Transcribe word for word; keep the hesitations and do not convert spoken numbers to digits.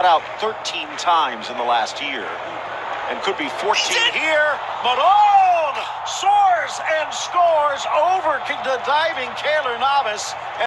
out thirteen times in the last year, and could be fourteen here. Morón soars and scores over the diving Keylor Navas.